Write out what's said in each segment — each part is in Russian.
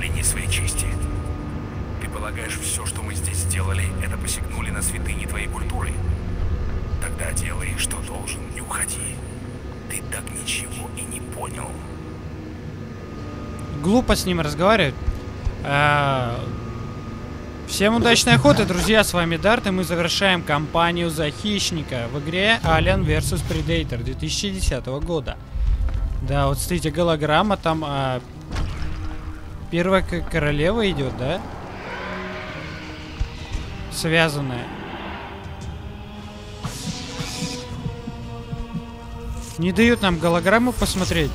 сохранении своей чести. Ты полагаешь, все, что мы здесь сделали, это посягнули на святыни твоей культуры? Тогда делай, что должен, и уходи. Ты так ничего и не понял. Глупо с ним разговаривать. Всем удачной охоты, друзья, с вами Дарт, и мы завершаем кампанию за хищника в игре Alien vs Predator 2010 года. Да, вот смотрите, голограмма там первая королева идет, да? Связанная. Не дают нам голограмму посмотреть.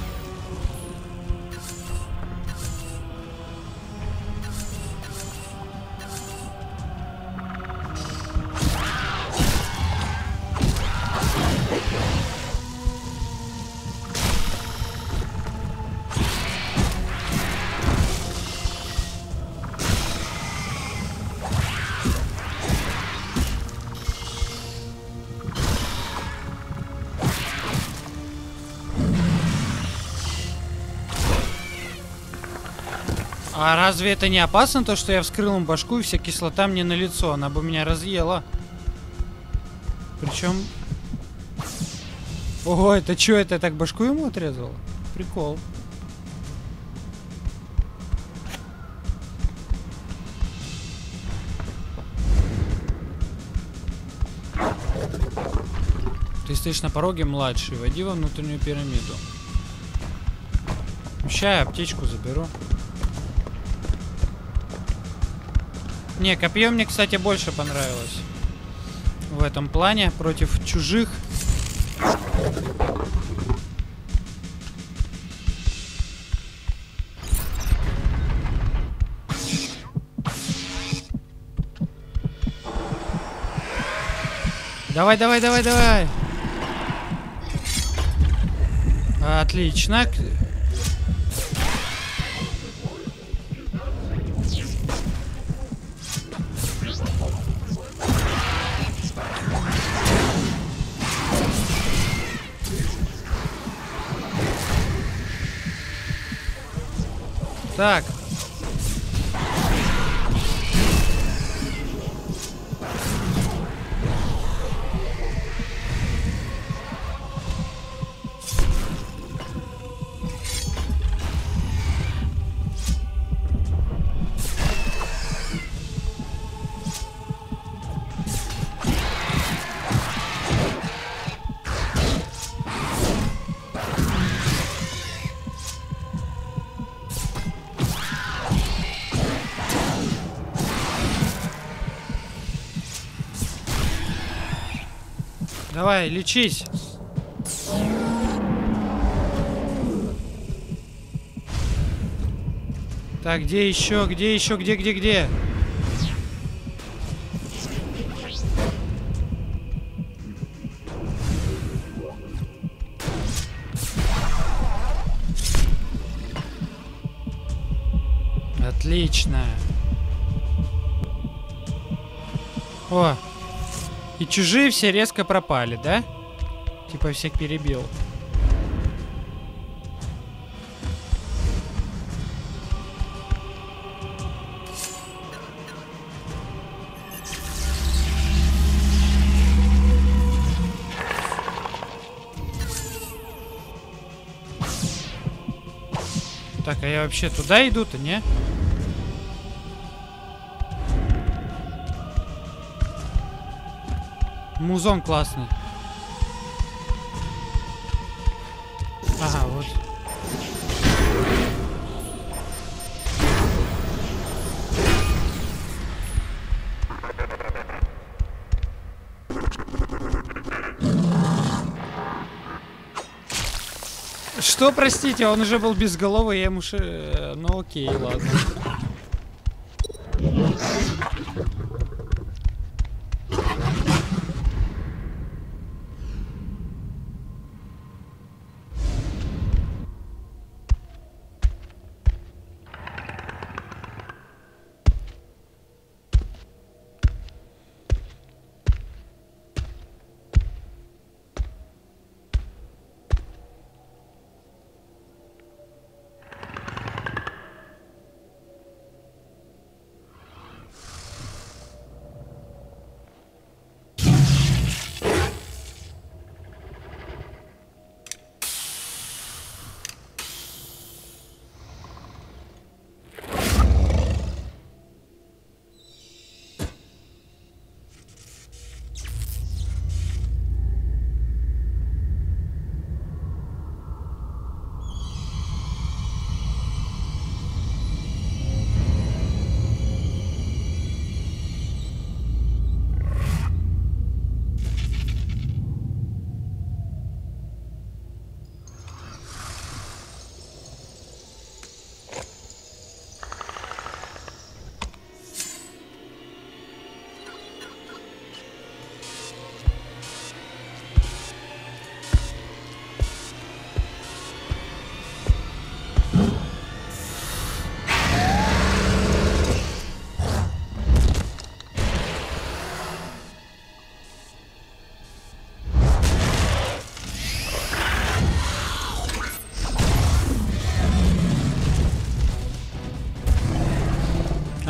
А разве это не опасно, то, что я вскрыл ему башку, и вся кислота мне на лицо? Она бы меня разъела. Причем... Ого, это что, это я так башку ему отрезал? Прикол. Ты стоишь на пороге, младший. Войди во внутреннюю пирамиду. Ща я аптечку заберу. Не, копье мне, кстати, больше понравилось. В этом плане, против чужих. Давай, давай, давай, давай. Отлично. Так. Давай, лечись. Так, где еще? Где еще? Где? Отлично. О! И чужие все резко пропали, да? Типа всех перебил. Так, а я вообще туда иду-то, не? Музон классный. Ага, вот. Что, простите, он уже был безголовый, я ему ну окей, ладно.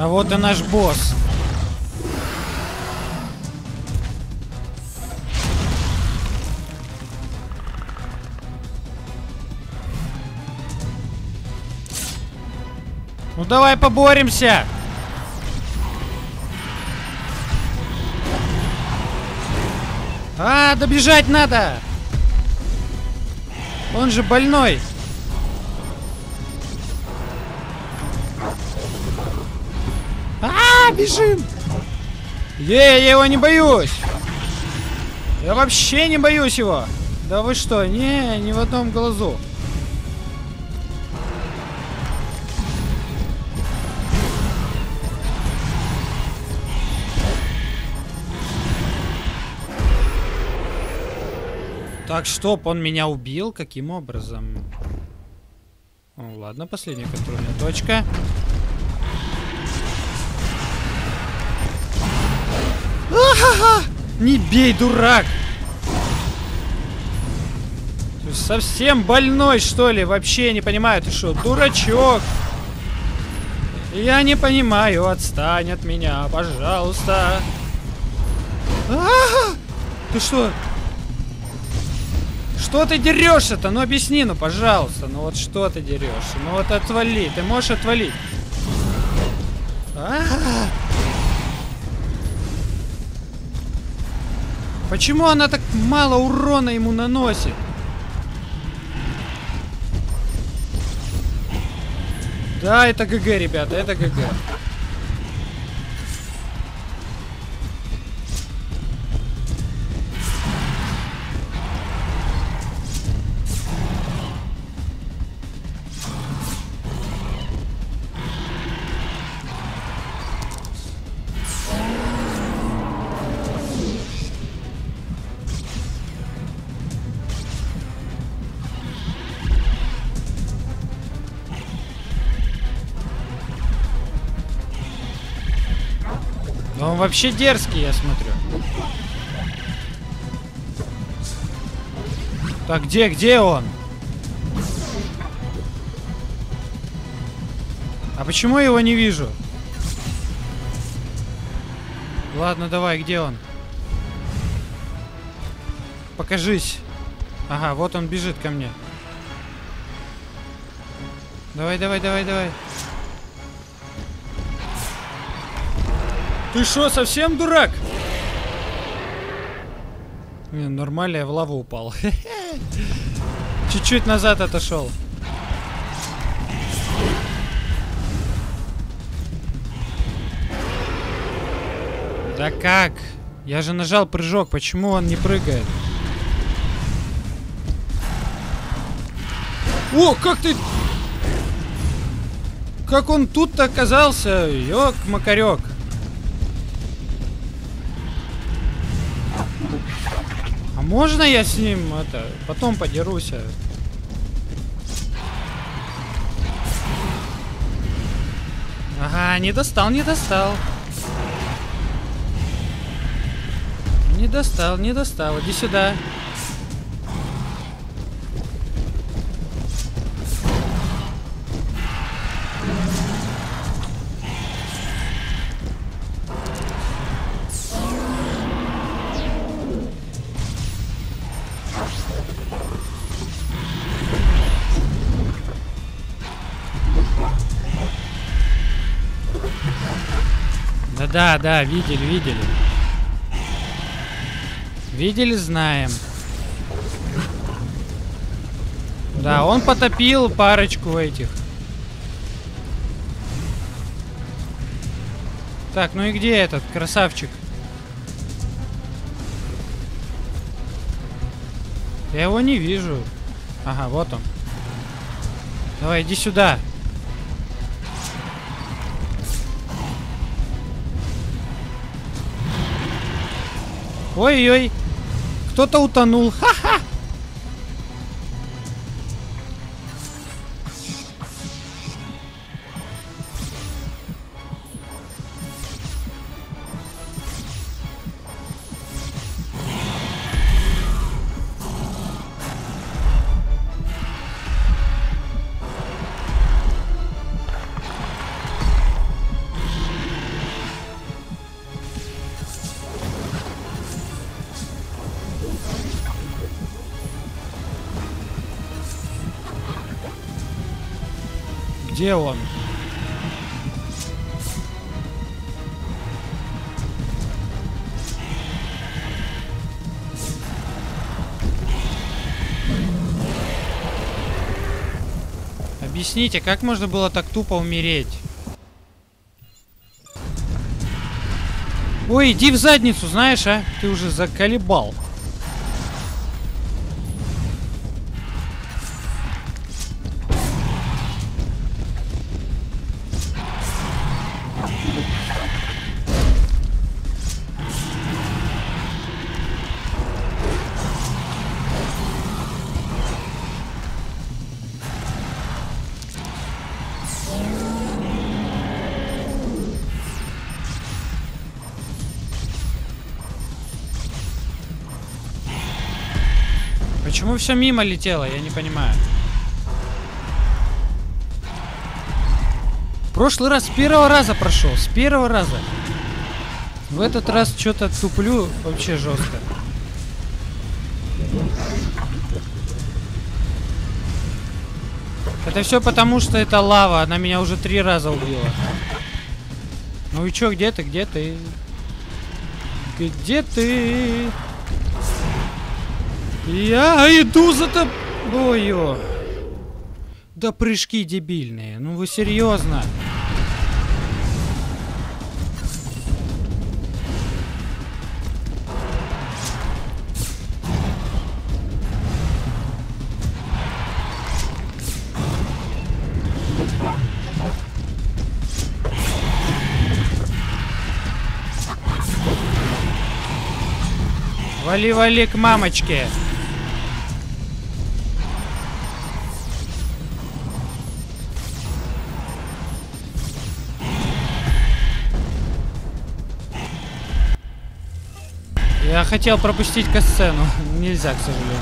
А вот и наш босс. Ну давай поборемся. А, добежать надо. Он же больной. А, бежим. Я его не боюсь. Я вообще не боюсь его. Да вы что? Не, ни в одном глазу. Так, стоп, он меня убил? Каким образом? О, ладно, последняя контрольная точка. А-ха-ха! Не бей, дурак! Ты совсем больной, что ли? Вообще не понимаю, ты что, дурачок? Я не понимаю, отстань от меня, пожалуйста. А-ха-ха! Ты что? Что ты дерешься-то? Ну объясни, ну пожалуйста. Ну вот что ты дерешься? Ну вот отвали. Ты можешь отвалить? А-а-а! Почему она так мало урона ему наносит? Да, это ГГ, ребята, это ГГ. Он вообще дерзкий, я смотрю. Так, где он? А почему я его не вижу? Ладно, давай, где он? Покажись. Ага, вот он бежит ко мне. Давай. Ты что, совсем дурак? Не, нормально, я в лаву упал. Чуть-чуть назад отошел. Да как? Я же нажал прыжок, почему он не прыгает? О, как ты... Как он тут-то оказался? Ёк-макарёк. А можно я с ним это потом подерусь? Ага, не достал. Не достал. Иди сюда. Да, видели. Видели, знаем. Да, он потопил парочку этих. Так, ну и где этот красавчик? Я его не вижу. Ага, вот он. Давай, иди сюда. Ой-ой, кто-то утонул. Ха-ха! Где он? Объясните, как можно было так тупо умереть? Ой, иди в задницу, знаешь, а? Ты уже заколебал. Почему все мимо летело? Я не понимаю. В прошлый раз с первого раза прошел. С первого раза. В этот раз что-то туплю вообще жестко. Это все потому, что это лава. Она меня уже 3 раза убила. Ну и чё, где ты? Где ты? Где ты? Я иду за тобою. Да прыжки дебильные. Ну вы серьезно? Вали, вали к мамочке. Я хотел пропустить катсцену. Нельзя, к сожалению.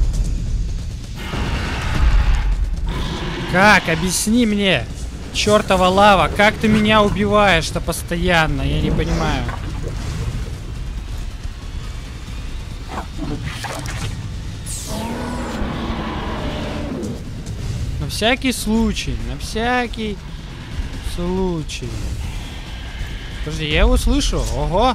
Как? Объясни мне. Чёртова лава. Как ты меня убиваешь-то постоянно? Я не понимаю. На всякий случай. На всякий случай. Подожди, я его слышу. Ого.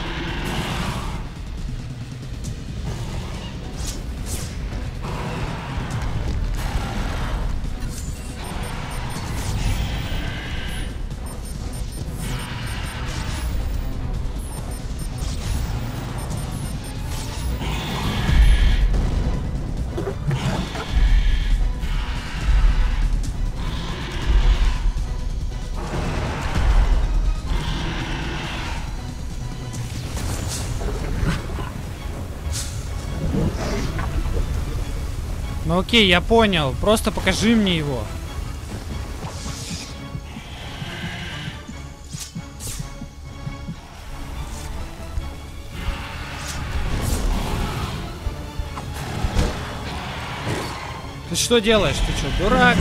Ну окей, я понял. Просто покажи мне его. Ты что делаешь? Ты что, дурак?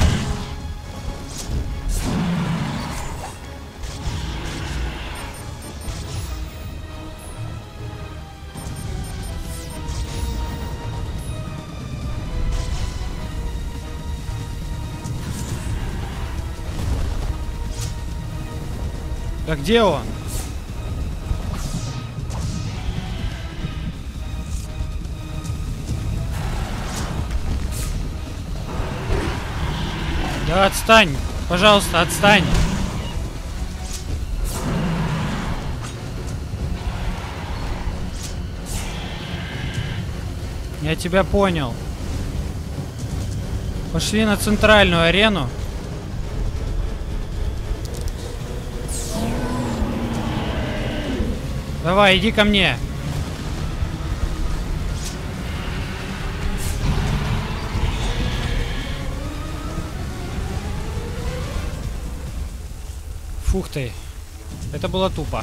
Да где он? Да отстань! Пожалуйста, отстань! Я тебя понял. Пошли на центральную арену. Давай, иди ко мне. Фух ты. Это было тупо.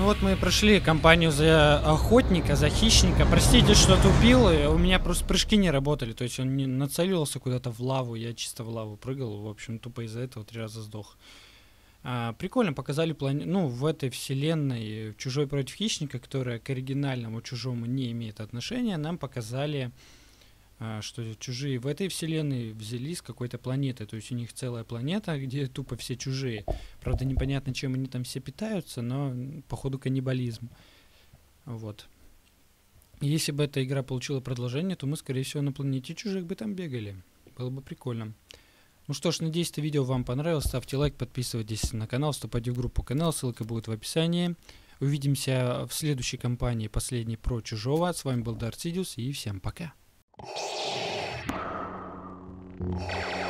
Ну вот мы и прошли кампанию за охотника, за хищника. Простите, что тупил, у меня просто прыжки не работали. То есть он не нацелился куда-то в лаву, я чисто в лаву прыгал. В общем, тупо из-за этого 3 раза сдох. Прикольно показали ну, в этой вселенной Чужой против хищника, которая к оригинальному Чужому не имеет отношения, нам показали, что чужие в этой вселенной взялись с какой-то планеты. То есть у них целая планета, где тупо все чужие. Правда, непонятно, чем они там все питаются, но походу каннибализм. Вот. И если бы эта игра получила продолжение, то мы, скорее всего, на планете чужих бы там бегали. Было бы прикольно. Ну что ж, надеюсь, это видео вам понравилось. Ставьте лайк, подписывайтесь на канал, вступайте в группу канал, ссылка будет в описании. Увидимся в следующей кампании, последней про Чужого. С вами был Дарт Сидиус и всем пока.